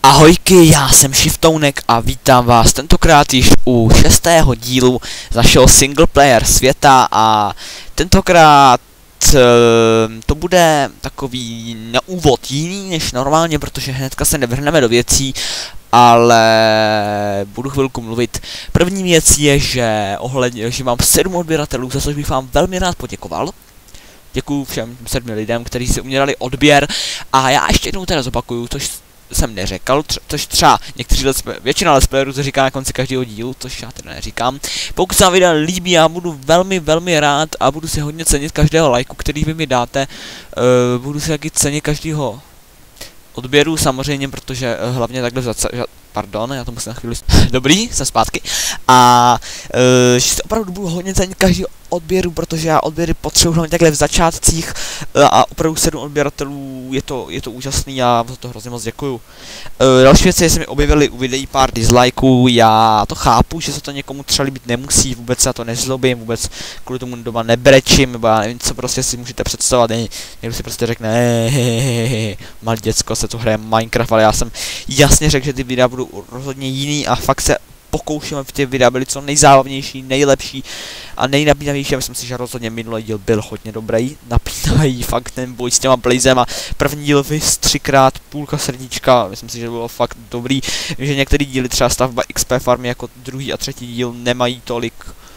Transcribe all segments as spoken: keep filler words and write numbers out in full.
Ahojky, já jsem Shiftounek a vítám vás tentokrát již u šestého dílu z našeho single player světa a tentokrát e, to bude takový na úvod jiný než normálně, protože hnedka se nevrhneme do věcí, ale budu chvilku mluvit. První věc je, že ohledně, že mám sedm odběratelů, za což bych vám velmi rád poděkoval. Děkuju všem sedmi lidem, kteří si uměli odběr a já ještě jednou teda zopakuju, což jsem neřekl, tř což třeba někteří let's většina let's playerů to říká na konci každého dílu, což já teda neříkám. Pokud se vám video líbí, já budu velmi, velmi rád a budu si hodně cenit každého lajku, který vy mi dáte. Uh, budu si taky cenit každého odběru samozřejmě, protože uh, hlavně takhle zaca... Pardon, já to musím na chvíli... Dobrý, jsem zpátky. A uh, že si opravdu budu hodně cenit každý odběru, protože já odběry potřebuji hlavně takhle v začátcích uh, a opravdu sedm odběratelů, je to, je to úžasný, já za to hrozně moc děkuju. Uh, další věci, že se mi objevily u videí pár dislikeů, já to chápu, že se to někomu třeba líbit nemusí, vůbec se na to nezlobím, vůbec kvůli tomu doma nebrečím, nebo já nevím, co prostě si můžete představovat, ne, někdo si prostě řekne, hehehehe, malý děcko se tu hraje Minecraft, ale já jsem jasně řekl, že ty videa budou rozhodně jiný a fakt se pokouším, aby ty videa byly co nejzábavnější, nejlepší a nejnapínavější. Já myslím si, že rozhodně minulý díl byl hodně dobrý, napínavý, fakt ten boj s těma blazem a první díl vys třikrát půlka srdíčka, myslím si, že bylo fakt dobrý, že některé díly třeba stavba X P farmy jako druhý a třetí díl nemají tolik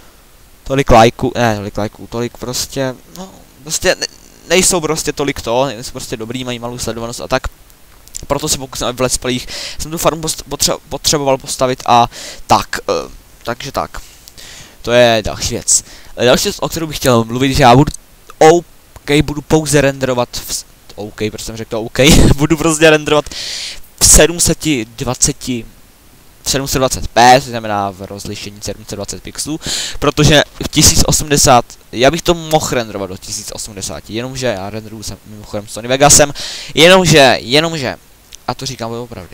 tolik lajků, ne tolik lajků, tolik prostě, no prostě ne, nejsou prostě tolik to, nejsou prostě dobrý, mají malou sledovanost a tak. Proto se pokusím, aby v let's playích jsem tu farmu potře potřeboval postavit a tak, uh, takže tak. To je další věc. Další věc, o kterou bych chtěl mluvit, že já budu OK, budu pouze renderovat v, OK, protože jsem řekl to OK, budu prostě renderovat v sedm set dvacet sedm set dvacet p, to znamená v rozlišení sedm set dvacet pixelů, protože v tisíc osmdesát, já bych to mohl renderovat do tisíc osmdesát, jenomže já renderuju jsem mimochodem Sony Vegasem, jenomže, jenomže, a to říkám opravdu,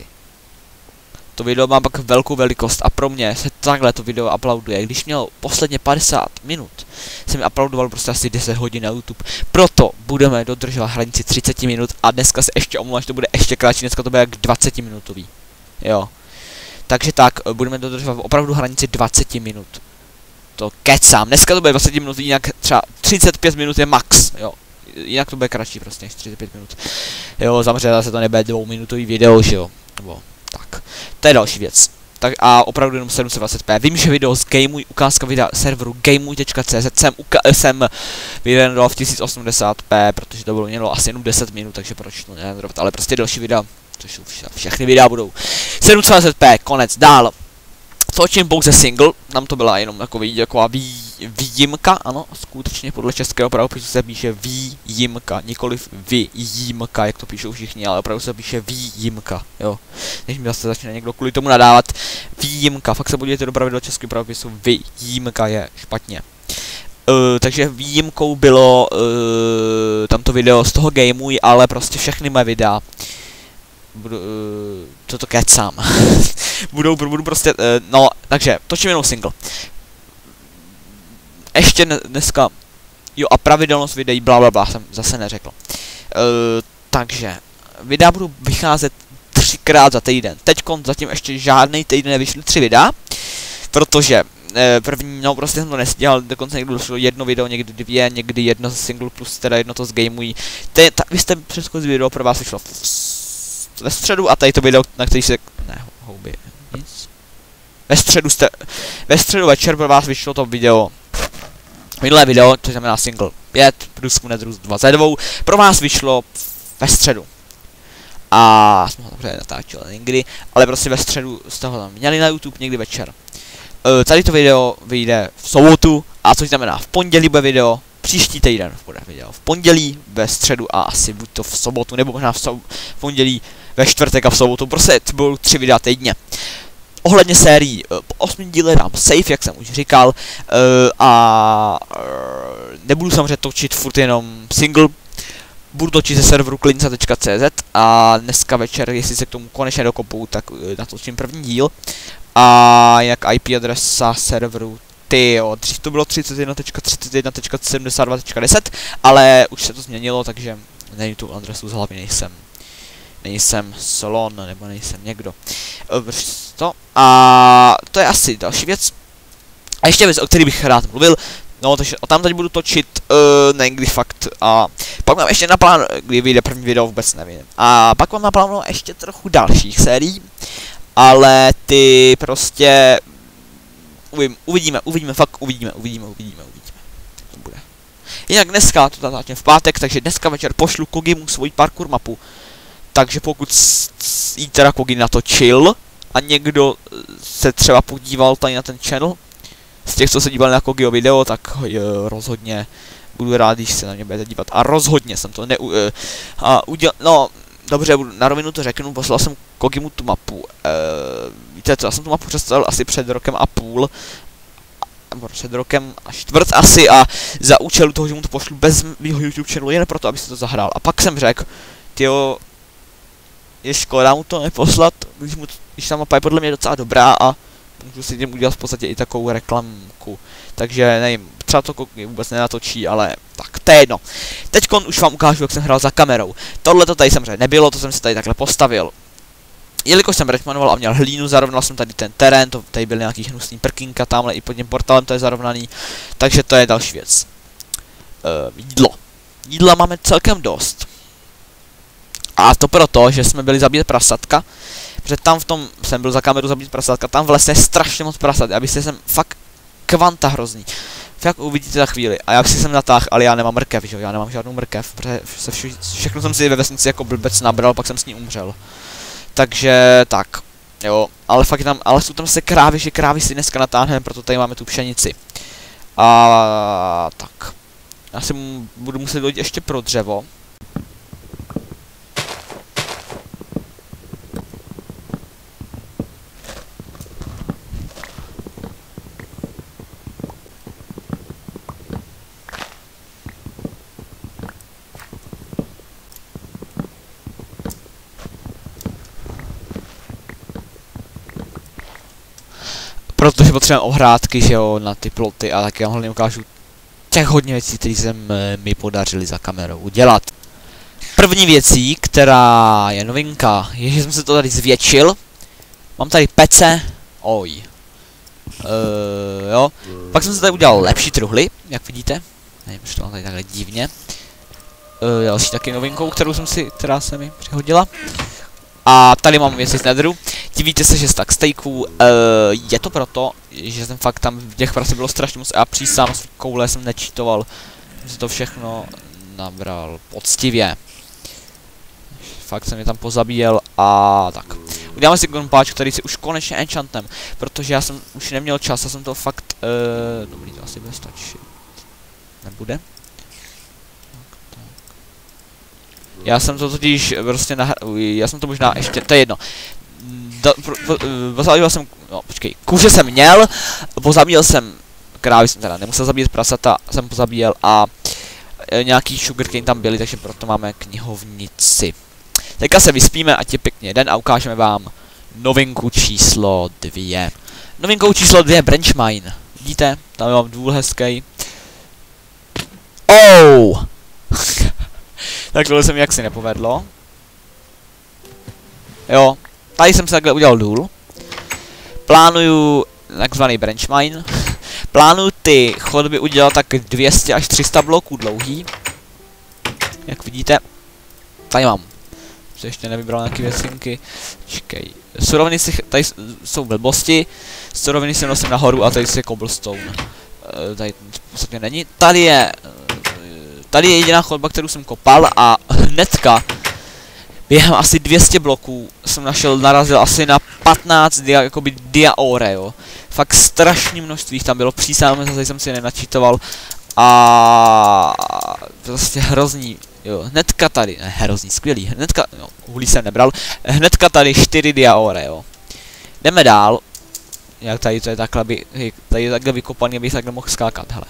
to video má pak velkou velikost a pro mě se takhle to video uploaduje, když mělo posledně padesát minut, jsem uploadoval prostě asi deset hodin na YouTube, proto budeme dodržovat hranici třicet minut a dneska se ještě omlouvám, že to bude ještě kratší, dneska to bude jak dvacet minutový, jo. Takže tak, budeme dodržovat opravdu hranici dvacet minut. To kecám. Dneska to bude dvacet minut, jinak třeba třicet pět minut je max, jo. Jinak to bude kratší prostě než třicet pět minut. Jo, samozřejmě se to nebude dvouminutový video, že jo. Nebo tak. To je další věc. Tak a opravdu jenom sedm set dvacet p. Vím, že video z Gameuj, ukázka videa serveru gameuj tečka cz jsem, jsem vyrendoval v tisíc osmdesát p, protože to bylo mělo asi jenom deset minut, takže proč to nerendovat, ale prostě další videa, což vše, všechny videa budou sedm set dvacet p, konec, dál. Točím pouze single, nám to byla jenom takový, taková vý, výjimka, ano, skutečně podle českého pravopisu se píše výjimka, nikoliv výjimka, jak to píšou všichni, ale opravdu se píše výjimka, jo. Než mi zase začne někdo kvůli tomu nadávat, výjimka, fakt se podívejte do pravidla českého pravopisu, výjimka je špatně. Uh, takže výjimkou bylo uh, tamto video z toho Gameuj, ale prostě všechny moje videa budu, uh, toto kecám. budou, budu prostě, uh, no, takže, točím jenom single. Ještě dneska, jo a pravidelnost videí, blablabla, jsem zase neřekl. Uh, takže, videa budou vycházet třikrát za týden. Teďkon zatím ještě žádný týden nevyšly tři videa, protože eh, první, no prostě jsem to nestíhal, dokonce někdy došlo jedno video, někdy dvě, někdy jedno z single plus teda jedno to z Gameuj. Vy jste předchozí video pro vás vyšlo ve středu a tady to video, na který se, ne, houby, nic. Ve středu jste, ve středu večer pro vás vyšlo to video, minulé video, což znamená single pět, plus konec růst dvacet dva, pro vás vyšlo ve středu. A jsme ho dobře natáčeli někdy, ale prostě ve středu jste ho tam měli na YouTube někdy večer. Uh, tady to video vyjde v sobotu, a což znamená v pondělí bude video, příští týden bude video v pondělí, ve středu a asi buď to v sobotu, nebo možná v, so v pondělí, ve čtvrtek a v sobotu, prostě to budou tři videa týdně. Ohledně sérií, uh, po osmém díle dám save, jak jsem už říkal, uh, a uh, nebudu samozřejmě točit furt jenom single, budu točit ze serveru klinca tečka cz a dneska večer, jestli se k tomu konečně dokopou, tak uh, natočím první díl. A jak I P adresa serveru, tyjo, dřív to bylo třicet jedna tečka třicet jedna tečka sedmdesát dva tečka deset, ale už se to změnilo, takže na YouTube adresu z hlavy nejsem. nejsem Solon, nebo nejsem někdo. To. A to je asi další věc. A ještě věc, o který bych rád mluvil. No, takže tam teď budu točit uh, někdy fakt. A pak mám ještě na plán, kdy vyjde první video, vůbec nevím. A pak mám na plánu ještě trochu dalších sérií. Ale ty prostě... Uvím, uvidíme, uvidíme, fakt uvidíme, uvidíme, uvidíme, uvidíme. To bude. Jinak dneska, to zatím v pátek, takže dneska večer pošlu Kogimu svoji parkour mapu. Takže pokud jí teda Kogi natočil a někdo se třeba podíval tady na ten channel, z těch, co se dívali na Kogiho video, tak jo, rozhodně budu rád, když se na mě budete dívat. A rozhodně jsem to neu... A udělal... No, dobře, na rovinu to řeknu, poslal jsem Kogimu tu mapu. E, víte co, já jsem tu mapu představil asi před rokem a půl. Nebo před rokem a čtvrt asi a za účelu toho, že mu to pošlu bez mýho YouTube channelu, jen proto, aby se to zahrál. A pak jsem řekl, tyjo, je škoda mu to neposlat, když, mu, když ta mapa je podle mě docela dobrá a můžu si tím udělat v podstatě i takovou reklamku. Takže nevím, třeba to vůbec nenatočí, ale tak, to je jedno. Teďkon už vám ukážu, jak jsem hrál za kamerou. Tohle to tady samozřejmě nebylo, to jsem si tady takhle postavil. Jelikož jsem retmanoval a měl hlínu, zarovnal jsem tady ten terén, to tady byly nějaký hnusný prkínka, tamhle i pod tím portálem to je zarovnaný. Takže to je další věc. Uh, jídlo. Jídla máme celkem dost. A to proto, že jsme byli zabít prasatka. Protože tam v tom jsem byl za kameru zabít prasatka, tam v lese je strašně moc prasat, abyste jsem fakt kvanta hrozný. Jak uvidíte za chvíli. A jak si jsem natáhl, ale já nemám mrkev, že jo, já nemám žádnou mrkev, protože se vše, všechno jsem si ve vesnici jako blbec nabral, pak jsem s ní umřel. Takže tak, jo, ale fakt tam, ale jsou tam se krávy, že krávy si dneska natáhneme, proto tady máme tu pšenici. A tak. Já si budu muset dojít ještě pro dřevo. Protože potřebujeme ohrádky, že jo, na ty ploty a tak já vám hlavně ukážu těch hodně věcí, které jsem e, mi podařili za kamerou udělat. První věcí, která je novinka, je, že jsem se to tady zvětšil. Mám tady pece, oj. E, jo. Pak jsem se tady udělal lepší truhly, jak vidíte. Nevím, proč to mám tady takhle divně. E, další taky novinkou, kterou jsem si, která se mi přihodila. A tady mám věci z Netheru. Divíte se, že stack steaků, uh, je to proto, že jsem fakt tam v těch prasy bylo strašně moc a přísám z koule jsem nečítoval. Jsem si to všechno nabral poctivě. Fakt jsem je tam pozabíjel a tak. Uděláme si gunpatch, který si už konečně enchantnem, protože já jsem už neměl čas, já jsem to fakt, uh, dobrý, to asi bude stačit. Nebude? Já jsem to totiž prostě na, já jsem to možná ještě, to je jedno. Pozabíjel jsem, no počkej, kůže jsem měl, pozabíjel jsem, krávy jsem teda nemusel zabíjet, prasata jsem pozabíjel a e, nějaký sugarcane tam byly, takže proto máme knihovnici. Teďka se vyspíme, ať je pěkně den a ukážeme vám novinku číslo dvě. Novinkou číslo dvě je branch mine. Vidíte, tam mám důl hezký. Oh! Tak tohle se mi jaksi nepovedlo. Jo, tady jsem se takhle udělal důl. Plánuju takzvaný branch mine. Plánuju ty chodby udělat tak dvě stě až tři sta bloků dlouhý. Jak vidíte. Tady mám. Se ještě nevybral nějaké věcinky. Čekej. Suroviny si, tady jsou blbosti. Suroviny si nosím nahoru a tady si je cobblestone. E, tady v podstatě není. Tady je... Tady je jediná chodba, kterou jsem kopal a hnedka během asi dvě stě bloků jsem našel, narazil asi na patnáct dia, jakoby diaore, jo. Fakt strašný množství tam bylo, přísám, zase jsem si nenačítoval a prostě hrozný, jo. Hnedka tady, ne, hrozný, skvělý, hnedka, no, uhlí jsem nebral, hnedka tady čtyři diaore, jo. Jdeme dál, jak tady to je takhle, by, tady je takhle vykopaný, abych takhle mohl skákat, hele.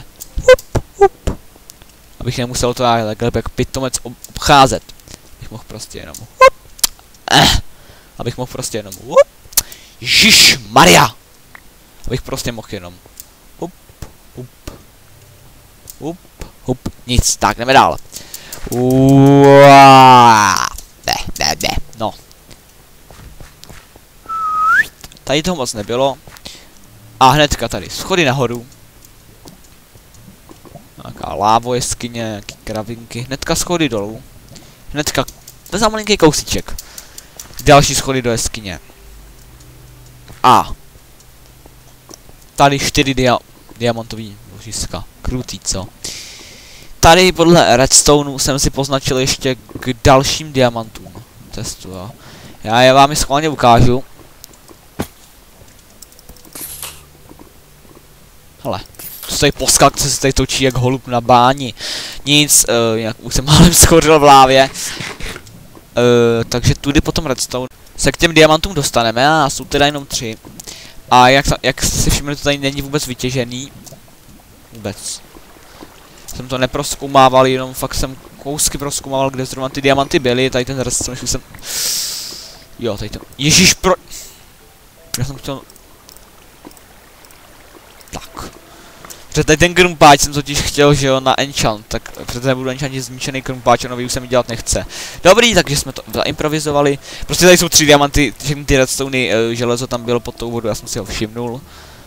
Abych nemusel to takhle jak pitomec obcházet. Abych mohl prostě jenom... Eh, abych mohl prostě jenom... Žiž Maria! Abych prostě mohl jenom... Hup, hup, hup, hup, nic, tak jdeme dál. Uaaaa, ne, ne, ne. No. Tady toho moc nebylo. A hnedka tady schody nahoru. Nějaká lávo jeskyně, nějaký kravinky. Hnedka schody dolů. Hnedka, to je malinký kousíček. Další schody do jeskyně. A tady čtyři dia diamantový ložiska. Krutý, co? Tady podle redstone jsem si poznačil ještě k dalším diamantům. Testu, jo. Já je vám schválně ukážu. Hele, co tady poskak, co se tady točí jak holub na báni. Nic, uh, jak už jsem málem schořil v lávě. Uh, takže tudy potom redstone se k těm diamantům dostaneme a jsou teda jenom tři. A jak, jak si všimli, to tady není vůbec vytěžený. Vůbec. Jsem to neprozkoumával, jenom fakt jsem kousky prozkoumával, kde zrovna ty diamanty byly. Tady ten redstone jsem... Jo, tady to... Ježíš, pro... Já jsem chtěl... Tak. Protože tady ten krumpáč jsem totiž chtěl, že jo, na enchant, tak přece nebudu enchantit zničený krumpáč a nový už se mi dělat nechce. Dobrý, takže jsme to zaimprovizovali. Prostě tady jsou tři diamanty, všechny ty redstony, uh, železo tam bylo pod tou vodou, já jsem si ho všimnul.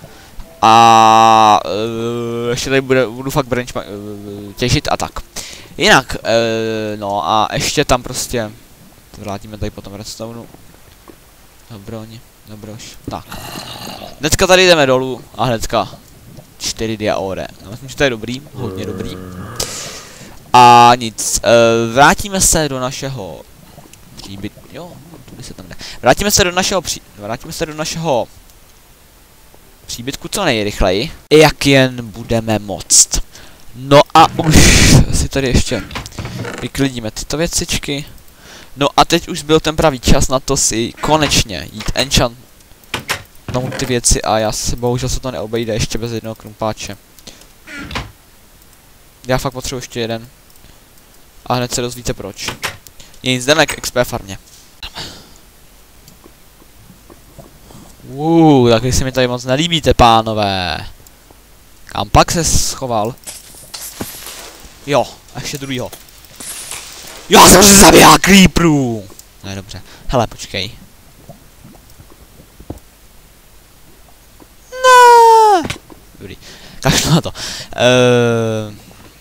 A uh, ještě tady bude, budu fakt branch uh, těžit a tak. Jinak, uh, no a ještě tam prostě, vrátíme tady potom redstoneu. Dobroň, dobroš, tak. Hnedka tady jdeme dolů a hnedka čtyři diaore. No, myslím, že to je dobrý, hodně dobrý. A nic, uh, vrátíme se do našeho příbyt, jo, tudy se tam jde. Vrátíme se do našeho pří, vrátíme se do našeho příbytku co nejrychleji, jak jen budeme moct. No a už si tady ještě vyklidíme tyto věcičky. No a teď už byl ten pravý čas na to si konečně jít enchant no, ty věci a já se bohužel se to neobejde ještě bez jednoho krumpáče. Já fakt potřebuji ještě jeden. A hned se dozvíte proč. Nic, jdeme k X P farmě. Uuu, taky se mi tady moc nelíbíte, pánové. Kam pak se schoval? Jo, a ještě druhýho. Já jsem se zabíjal creeperů! No dobře, hele, počkej. No. Dobrý, kašlu na to. Uh...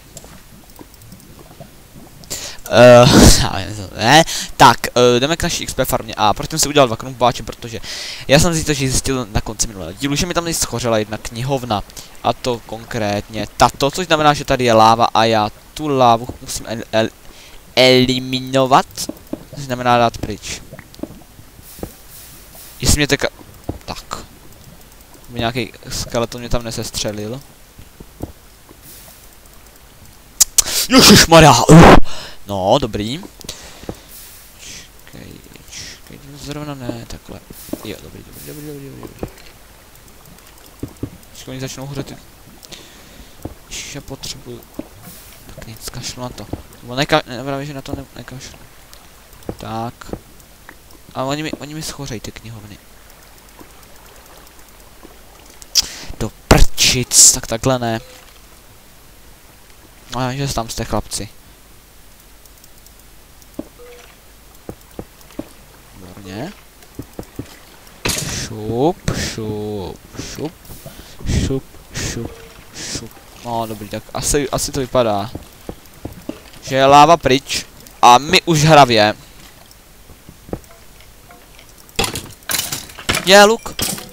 Uh, ne, tak, uh, jdeme k naší X P farmě a proč jsem si udělal dva krumpáče, protože já jsem si to zjistil na konci minulého dílu, že mi tam nejsi schořela jedna knihovna a to konkrétně tato, což znamená, že tady je láva a já tu lávu musím el el eliminovat, což znamená dát pryč. Jestli mě teka... Tak. Nějaký skeleton mě tam nesestřelil. Ježišmarja! Uh. No, dobrý. Čekej, čekej, zrovna ne, takhle. Jo, dobrý, dobrý, dobrý, dobrý, dobrý. Když oni začnou hořet. Ježiš, já potřebuju. Tak nic, kašlu na to. Nebo neka, ne, že na to ne, nekašlu. Tak. A oni mi, oni mi schořejí ty knihovny. Do prčic, tak takhle ne. No, že tam jste chlapci. Výborně. Šup, šup, šup, šup, šup, šup. No dobrý, tak asi, asi to vypadá, že je láva pryč a my už hravě. Je luk.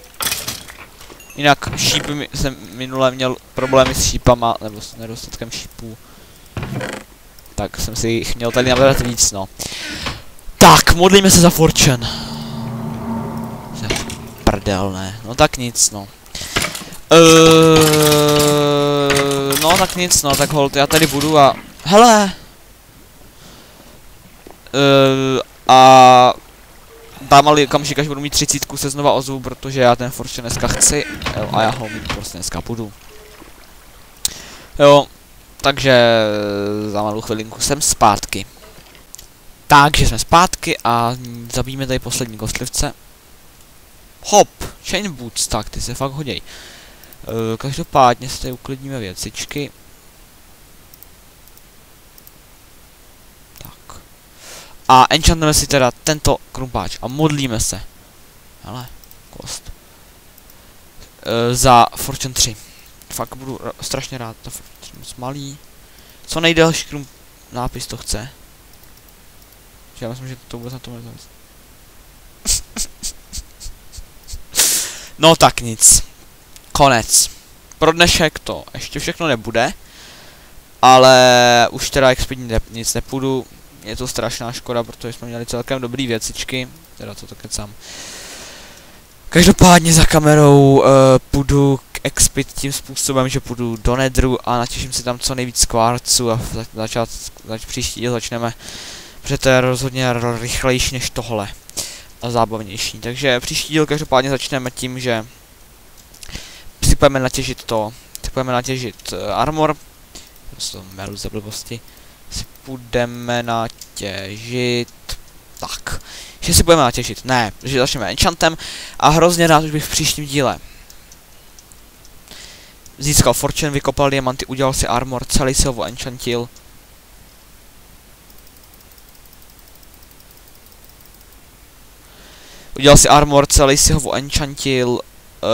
Jinak šípy jsem minule měl problémy s šípama, nebo s nedostatkem šípů. Tak jsem si jich měl tady nabrat víc, no. Tak, modlíme se za Fortune. Prdel, ne. No tak nic, no. Uh, no tak nic, no, tak hold, já tady budu a... Hele! Uh, a... Dám ale okamžik, až budu mít třicítku, se znova ozvu, protože já ten Fortune dneska chci. Jo, a já ho mít prostě dneska budu. Jo, takže za malou chvilinku jsem zpátky. Takže jsme zpátky a zabijeme tady poslední kostlivce. Hop, chain boots, tak ty se fakt hoděj. E, každopádně si tady uklidníme věcičky. Tak. A enchantneme si teda tento krumpáč a modlíme se. Hele, kost. E, za Fortune tři. Fakt budu strašně rád, to Fortune moc malý. Co nejdelší krum nápis to chce. Já myslím, že to vůbec na tom nezávisí. No tak nic. Konec. Pro dnešek to ještě všechno nebude. Ale už teda expedit ne, nic nepůjdu. Je to strašná škoda, protože jsme měli celkem dobrý věcičky. Teda co to kecám. Každopádně za kamerou uh, půjdu k expit tím způsobem, že půjdu do Netheru a natěším si tam co nejvíc kvarců a za, začát, zač, příští díl začneme. Protože to je rozhodně rychlejší než tohle. A zábavnější. Takže příští díl každopádně začneme tím, že si budeme natěžit to. Si budeme natěžit uh, armor. To meru za blbosti. Si budeme natěžit. Tak. Že si budeme natěžit. Ne, že začneme enchantem. A hrozně rád už bych v příštím díle získal fortune, vykopal diamanty, udělal si armor, celý si ho enchantil. Udělal si armor, celý si ho enchantil. Uh,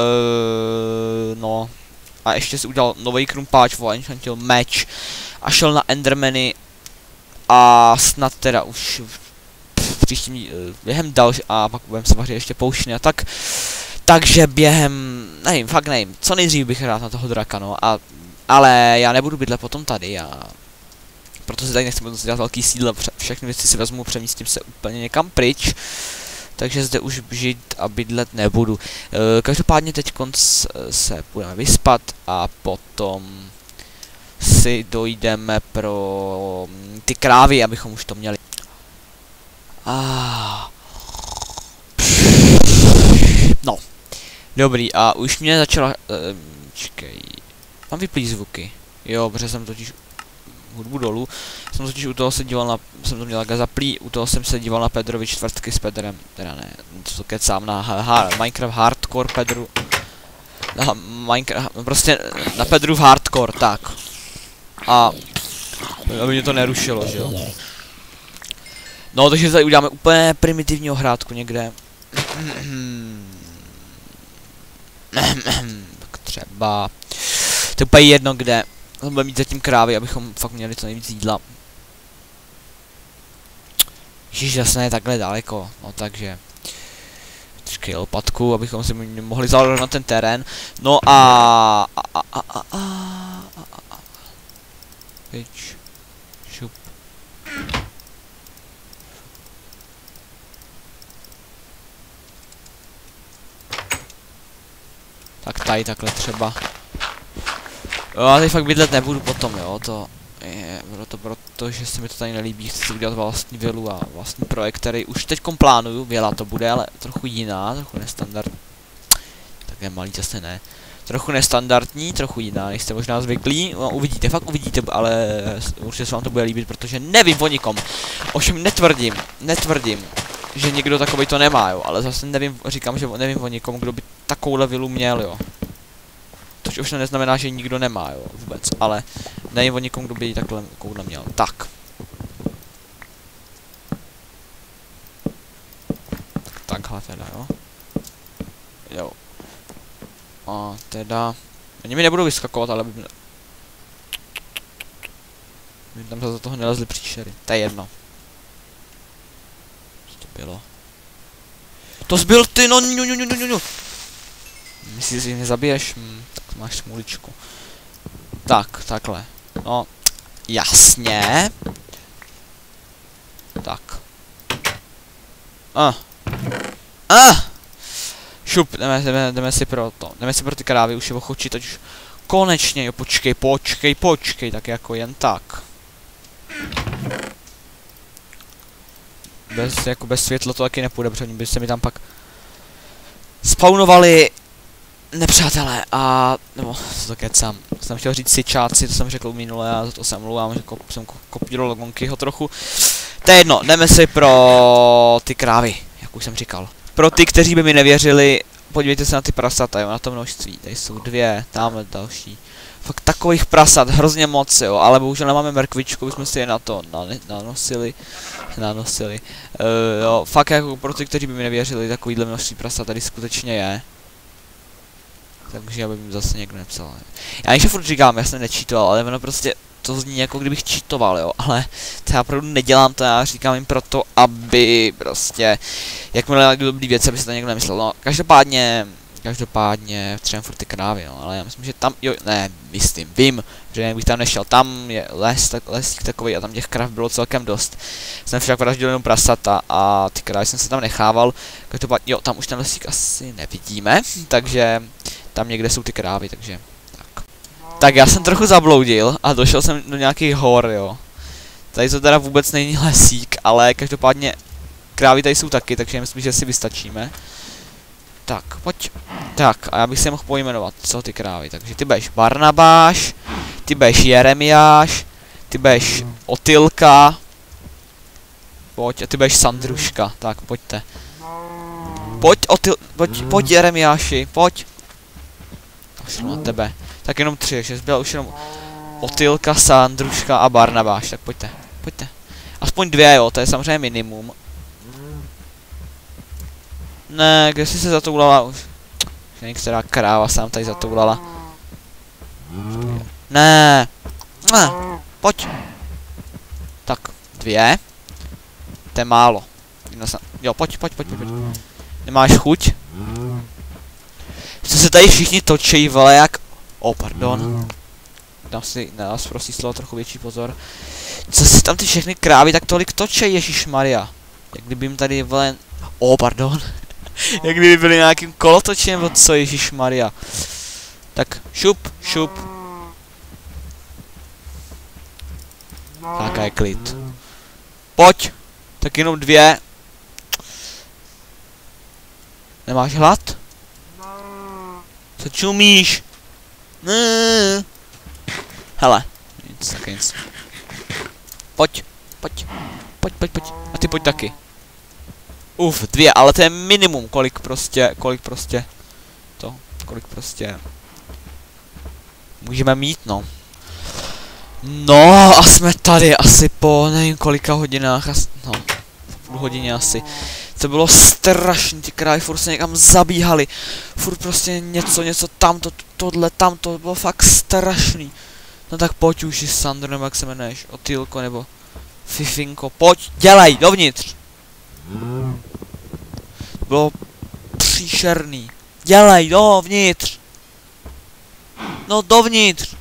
no. A ještě si udělal nový krumpáč, enchantil meč. A šel na endermany. A snad teda už v příštím během další. A pak budeme se vařit ještě pouštiny a tak. Takže během, nevím, fakt nevím, co nejdřív bych rád na toho draka, no. A, ale já nebudu bydlet potom tady, já. Protože tady nechci dělat velký sídlo, všechny věci si vezmu, přemístím se úplně někam pryč. Takže zde už žít a bydlet nebudu. E, každopádně teď konc se budeme vyspat a potom si dojdeme pro ty krávy, abychom už to měli. Ah. No. Dobrý, a už mě začala... E, čekej. Mám vyplý zvuky. Jo, protože jsem totiž hudbu dolů. Jsem totiž u toho se díval na... Jsem to měl zaplý, u toho jsem se díval na Pedrovi čtvrtky s Pedrem. Teda ne, co to kecám, na ha, ha, Minecraft Hardcore Pedru. Na Minecraft, prostě na Pedru v Hardcore, tak. A... aby mě to nerušilo, že jo. No, takže tady uděláme úplně primitivní ohrádku někde. Tak třeba... To je úplně jedno kde. Budeme mít zatím krávy, abychom fakt měli co nejvíc jídla. Ježiš, jasně je takhle daleko, no takže... Počkej, lopatku, abychom si mohli založit na ten terén. No a... a, a, a, a, a, a, a. Pič. Šup. Tak tady takhle třeba. Jo, já tady fakt bydlet nebudu potom, jo, to je proto, protože se mi to tady nelíbí, chci si udělat vlastní vilu a vlastní projekt, který už teďkom plánuju, vila to bude, ale trochu jiná, trochu nestandardní. Tak je malý, zase ne. Trochu nestandardní, trochu jiná, nejste možná zvyklí, no, uvidíte, fakt uvidíte, ale určitě se vám to bude líbit, protože nevím o nikom. Ovšem netvrdím, netvrdím, že někdo takovej to nemá, jo, ale zase nevím, říkám, že nevím o nikom, kdo by takovouhle vilu měl, jo. Což už neznamená, že nikdo nemá, jo, vůbec, ale nevím o nikom, kdo by ji takhle koudle měl. Tak. Takhle teda, jo. Jo. A teda... Oni mi nebudou vyskakovat, ale by... by tam za toho nelezli příšery. To je jedno. Co to bylo? To zbyl ty, no, no, no, no, no, no. Myslíš, že mě zabiješ? Hm, tak máš smuličku. Tak, takhle. No, jasně. Tak. Ah. Ah! Šup, jdeme, jdeme, jdeme si pro to. Jdeme si pro ty krávy, už je ochočit, ať už... Konečně, jo, počkej, počkej, počkej, tak jako jen tak. Bez, jako bez světla to taky nepůjde, protože by se mi tam pak... spawnovali... nepřátelé a... nebo, co to kecám, jsem chtěl říct sičáci, to jsem řekl minule a za to se mluvám, že kop, jsem kopíroval Gonkyho trochu. To je jedno, jdeme si pro ty krávy, jak už jsem říkal. Pro ty, kteří by mi nevěřili, podívejte se na ty prasata, jo, na to množství, tady jsou dvě, tamhle další. Fakt takových prasat, hrozně moc, jo, ale bohužel nemáme mrkvičku, bychom si je na to nanosili, nanosili. Uh, jo, fakt jako pro ty, kteří by mi nevěřili, takovýhle množství prasat tady skutečně je. Takže já bych jim zase někdo nepsal. Já ještě furt říkám, já jsem nečítoval, ale ono prostě to zní jako kdybych čítoval, jo, ale to já opravdu nedělám, to já říkám jim proto, aby prostě, jakmile najdu dobrý věci, aby se to někdo nemyslel, no, každopádně, každopádně třeba furt ty krávy, no, ale já myslím, že tam, jo, ne, myslím, vím, že jak bych tam nešel, tam je les, tak, lesík takový a tam těch kráv bylo celkem dost. Jsem však vraždil jenom prasata a ty krávy jsem se tam nechával, každopádně, jo, tam už ten lesík asi nevidíme, takže tam někde jsou ty krávy, takže tak. Tak já jsem trochu zabloudil a došel jsem do nějakých hor, jo. Tady to teda vůbec není lesík, ale každopádně krávy tady jsou taky, takže myslím, že si vystačíme. Tak, pojď. Tak, a já bych si je mohl pojmenovat, co ty krávy. Takže ty budeš Barnabáš, ty budeš Jeremiáš, ty budeš Otylka, pojď, a ty budeš Sandruška, tak pojďte. Pojď, Otyl, pojď, pojď Jeremiáši, pojď. Šlo na tebe. Tak jenom tři, že zbyla už jenom Otylka, Sandruška a Barnabáš, tak pojďte, pojďte. Aspoň dvě, jo, to je samozřejmě minimum. Ne, kde jsi se zatoulala už? Některá kráva se nám tady zatoulala. Ne. Ne. Pojď. Tak, dvě. To je málo. Jo, pojď, pojď, pojď, pojď. Nemáš chuť? Co se tady všichni točí, vole, jak... Oh, pardon. Dám si na nás prosí slovo trochu větší pozor. Co si tam ty všechny krávy tak tolik točí, ježišmarja. Jak kdyby jim tady, vole... Oh, pardon. Jak kdyby byli nějakým kolotočem, nebo co, ježišmarja. Tak, šup, šup. Taká je klid. Pojď. Tak jenom dvě. Nemáš hlad? Co čumíš? Ne. Hele, nic, tak nic. Pojď, pojď, pojď, pojď, pojď. A ty pojď taky. Uf, dvě, ale to je minimum, kolik prostě, kolik prostě, to, kolik prostě můžeme mít, no. No, a jsme tady asi po nevím kolika hodinách, asi, no, půl hodině asi. To bylo strašný, ty krávy furt se někam zabíhali, furt prostě něco, něco tamto, tohle, tamto, bylo fakt strašný. No tak pojď už, Sandro, nebo jak se jmenuješ, Otylko, nebo Fifinko, pojď, dělej, dovnitř. Bylo příšerný. Dělej, dovnitř. No, dovnitř.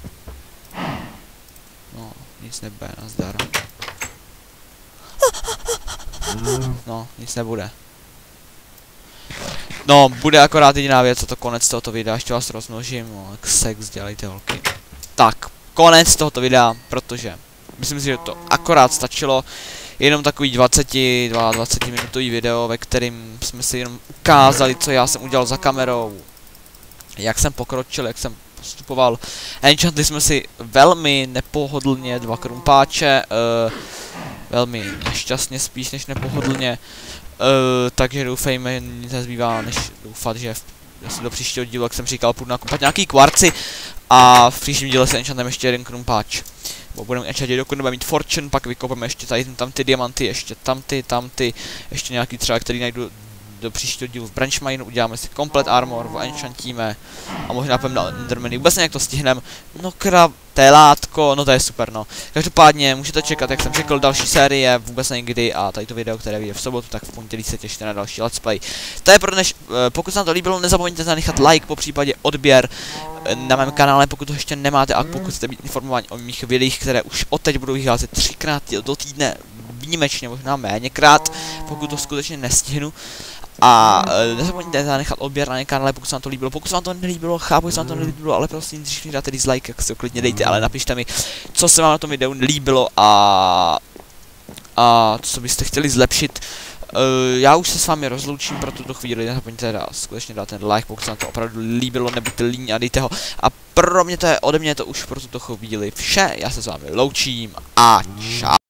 No, nic nebude, nazdar. No, nic nebude. No, bude akorát jediná věc, a to konec tohoto videa, ještě vás rozmnožím, no, jak sex, dělejte holky. Tak, konec tohoto videa, protože myslím si, že to akorát stačilo. Jenom takový dvacet minutový video, ve kterým jsme si jenom ukázali, co já jsem udělal za kamerou, jak jsem pokročil, jak jsem postupoval. Enchanty jsme si velmi nepohodlně, dva krumpáče, uh, velmi nešťastně spíš než nepohodlně, uh, takže doufejme, nic nezbývá než doufat, že v, do příštího dílu, jak jsem říkal, půjdu nakoupat nějaký kvarci a v příštím díle se enchantem ještě jeden krumpáč. Budeme enchantit, dokud nebudeme mít fortune, pak vykopeme ještě tady tam ty diamanty, ještě tam ty, tam ty, ještě nějaký třeba, který najdu do příštího dílu v branch mine, uděláme si komplet armor, enchantíme a možná půjdeme na endermany, vůbec jak to stihneme, no krab, to je látko, no to je super, no. Každopádně můžete čekat, jak jsem řekl, další série, vůbec někdy a tady to video, které vyjde v sobotu, tak v pondělí se těšte na další let's play. To je pro dneš, pokud se vám to líbilo, nezapomeňte zanechat like, po případě odběr na mém kanále, pokud to ještě nemáte a pokud chcete být informováni o mých videích, které už odteď budou vycházet třikrát do týdne, výjimečně, možná méněkrát, pokud to skutečně nestihnu. A uh, nezapomeňte zanechat odběr na mém kanále, pokud se vám to líbilo. Pokud se vám to nelíbilo, chápu, že se vám to nelíbilo, ale prosím, když mi dáte dislike, jak se to klidně dejte, ale napište mi, co se vám na tom videu líbilo a, a co byste chtěli zlepšit. Uh, já už se s vámi rozloučím pro tuto chvíli, nezapomeňte dát, skutečně dát ten like, pokud se vám to opravdu líbilo, nebuďte líní a dejte ho. A pro mě to je, ode mě to už pro tuto chvíli vše, já se s vámi loučím a čau.